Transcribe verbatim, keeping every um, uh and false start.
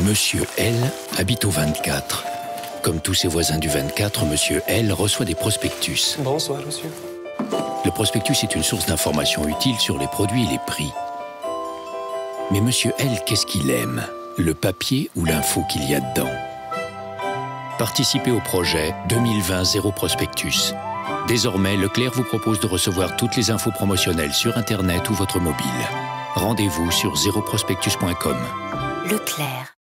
Monsieur L habite au vingt-quatre. Comme tous ses voisins du vingt-quatre, Monsieur L reçoit des prospectus. Bonsoir, monsieur. Le prospectus est une source d'informations utiles sur les produits et les prix. Mais Monsieur L, qu'est-ce qu'il aime? Le papier ou l'info qu'il y a dedans? Participez au projet deux mille vingt Zéro Prospectus. Désormais, Leclerc vous propose de recevoir toutes les infos promotionnelles sur Internet ou votre mobile. Rendez-vous sur zéro prospectus point com. Leclerc.